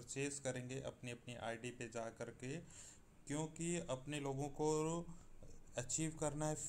Purchase करेंगे अपनी अपनी आईडी पे जा कर के, क्योंकि अपने लोगों को अचीव करना है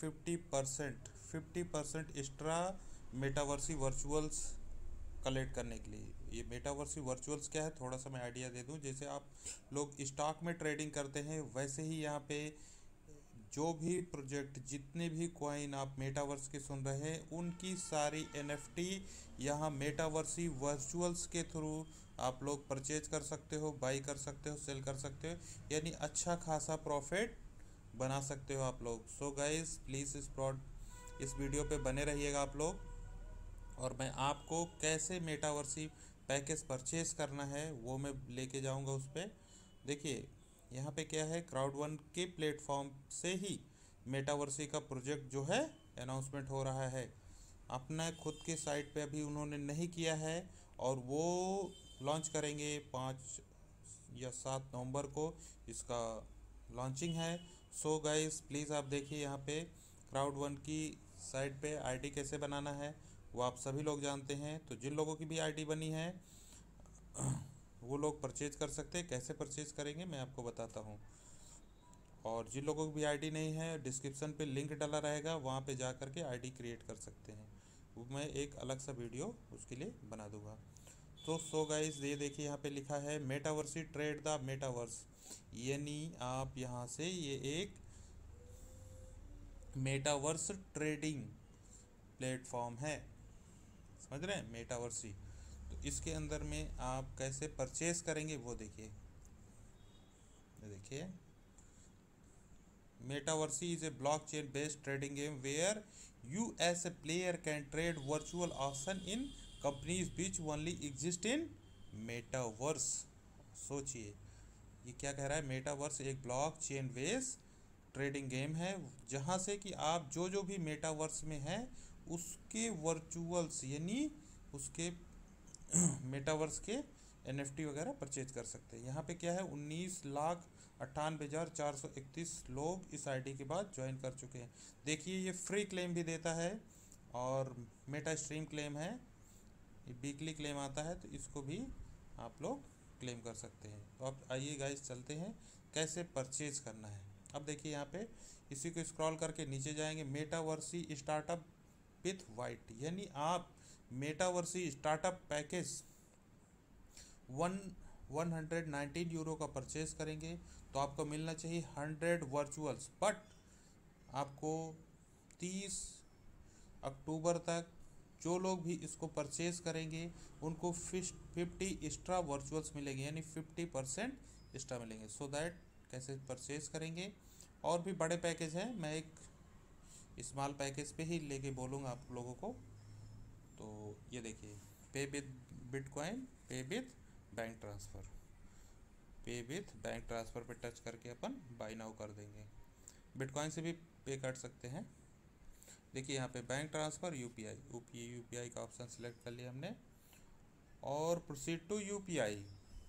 50% एक्स्ट्रा मेटावर्सी वर्चुअल्स कलेक्ट करने के लिए। ये मेटावर्सी वर्चुअल्स क्या है, थोड़ा सा मैं आइडिया दे दूं। जैसे आप लोग स्टॉक में ट्रेडिंग करते हैं, वैसे ही यहाँ पे जो भी प्रोजेक्ट, जितने भी कॉइन आप मेटावर्स के सुन रहे हैं, उनकी सारी एनएफटी यहाँ मेटावर्सी वर्चुअल्स के थ्रू आप लोग परचेज कर सकते हो, बाई कर सकते हो, सेल कर सकते हो, यानी अच्छा खासा प्रॉफिट बना सकते हो आप लोग। सो गाइस प्लीज़ इस वीडियो पे बने रहिएगा आप लोग, और मैं आपको कैसे मेटावर्सी पैकेज परचेज करना है वो मैं लेके जाऊंगा उस पर। देखिए यहाँ पे क्या है, क्राउड वन के प्लेटफॉर्म से ही मेटावर्सी का प्रोजेक्ट जो है अनाउंसमेंट हो रहा है। अपना खुद के साइट पे अभी उन्होंने नहीं किया है, और वो लॉन्च करेंगे 5 या 7 नवंबर को इसका लॉन्चिंग है। सो गाइस प्लीज़ आप देखिए यहाँ पे क्राउड वन की साइट पे आईडी कैसे बनाना है वो आप सभी लोग जानते हैं। तो जिन लोगों की भी आईडी बनी है वो लोग परचेज कर सकते हैं। कैसे परचेज करेंगे मैं आपको बताता हूँ, और जिन लोगों की भी आईडी नहीं है डिस्क्रिप्शन पे लिंक डाला रहेगा, वहाँ पे जा कर के आईडी क्रिएट कर सकते हैं। वो मैं एक अलग सा वीडियो उसके लिए बना दूँगा। तो सो गाइस ये देखिए यहाँ पे लिखा है मेटावर्सी ट्रेड द मेटावर्स, यानी आप यहाँ से ये एक मेटावर्स ट्रेडिंग प्लेटफॉर्म है, समझ रहे हैं, मेटावर्सी। तो इसके अंदर में आप कैसे परचेज करेंगे वो देखिए। देखिए Metaversy is a blockchain based trading game where you as a player can trade virtual option in companies which only exist in metaverse। सोचिए ये क्या कह रहा है, मेटावर्स एक block chain base trading game है जहाँ से कि आप जो जो भी मेटावर्स में है उसके वर्चुअल्स यानी उसके मेटावर्स के एनएफटी वगैरह परचेज कर सकते हैं। यहाँ पे क्या है, 19,98,431 लोग इस आईडी के बाद ज्वाइन कर चुके हैं। देखिए ये फ्री क्लेम भी देता है और मेटा स्ट्रीम क्लेम है, ये वीकली क्लेम आता है, तो इसको भी आप लोग क्लेम कर सकते हैं। तो अब आइए गाइस चलते हैं कैसे परचेज करना है। अब देखिए यहाँ पे इसी को स्क्रॉल करके नीचे जाएंगे, मेटावर्सी स्टार्टअप विथ वाइट, यानी आप मेटावर्सी स्टार्टअप पैकेज 119 यूरो का परचेज करेंगे तो आपको मिलना चाहिए 100 वर्चुअल्स। बट आपको 30 अक्टूबर तक जो लोग भी इसको परचेज करेंगे उनको 50 एक्स्ट्रा वर्चुअल्स मिलेंगे, यानी 50% एक्स्ट्रा मिलेंगे। सो दैट कैसे परचेज करेंगे, और भी बड़े पैकेज हैं, मैं एक स्मॉल पैकेज पे ही लेके बोलूँगा आप लोगों को। तो ये देखिए, pay with bitcoin, pay with bank transfer, pay with bank transfer pay touch करके अपन बाई नाउ कर देंगे। बिटकॉइन से भी पे कर सकते हैं। देखिए यहाँ पे बैंक ट्रांसफ़र, यूपीआई का ऑप्शन सिलेक्ट कर लिया हमने, और प्रोसीड टू यूपीआई।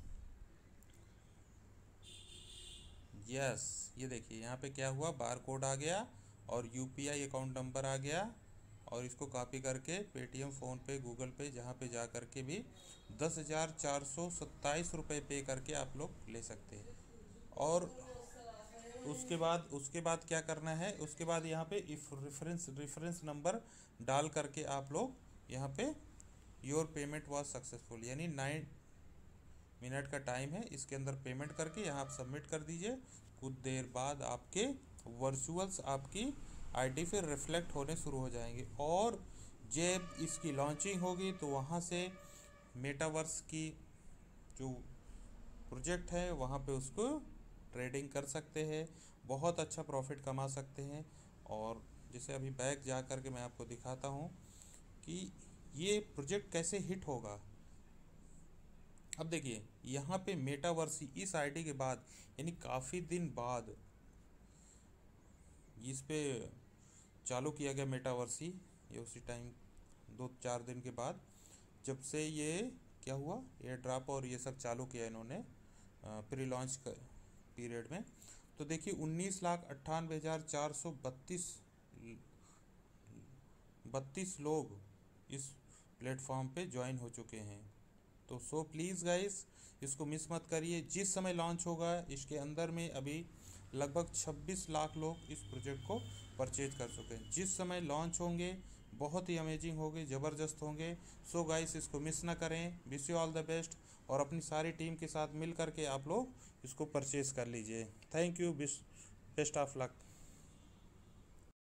यस, ये देखिए यहाँ पे क्या हुआ, बार कोड आ गया और यूपीआई अकाउंट नंबर आ गया, और इसको कॉपी करके पेटीएम, फ़ोनपे, गूगल पे, जहाँ पे जा कर के भी 10,427 रुपये पे करके आप लोग ले सकते हैं। और उसके बाद क्या करना है, उसके बाद यहाँ पे इफ रेफरेंस नंबर डाल करके आप लोग यहाँ पे योर पेमेंट वाज सक्सेसफुल, यानी 9 मिनट का टाइम है, इसके अंदर पेमेंट करके यहाँ आप सबमिट कर दीजिए। कुछ देर बाद आपके वर्चुअल्स आपकी आईडी पे रिफ्लेक्ट होने शुरू हो जाएंगे, और जब इसकी लॉन्चिंग होगी तो वहाँ से मेटावर्स की जो प्रोजेक्ट है वहाँ पे उसको ट्रेडिंग कर सकते हैं, बहुत अच्छा प्रॉफिट कमा सकते हैं। और जैसे अभी बैक जा कर के मैं आपको दिखाता हूँ कि ये प्रोजेक्ट कैसे हिट होगा। अब देखिए यहाँ पे मेटावर्सी इस आईडी के बाद, यानी काफ़ी दिन बाद इस पे चालू किया गया मेटावर्सी, ये उसी टाइम 2-4 दिन के बाद जब से ये क्या हुआ, एयर ड्रॉप और ये सब चालू किया इन्होंने प्री लॉन्च पीरियड में। तो देखिए 19,98,432 लोग इस प्लेटफॉर्म पे ज्वाइन हो चुके हैं। तो सो प्लीज़ गाइस इसको मिस मत करिए। जिस समय लॉन्च होगा इसके अंदर में अभी लगभग 26 लाख लोग इस प्रोजेक्ट को परचेज कर चुके हैं। जिस समय लॉन्च होंगे बहुत ही अमेजिंग होंगे, ज़बरदस्त होंगे। सो गाइस इसको मिस ना करें। Wish you all the best और अपनी सारी टीम के साथ मिल करके आप लोग इसको परचेज़ कर लीजिए। Thank you, best of luck.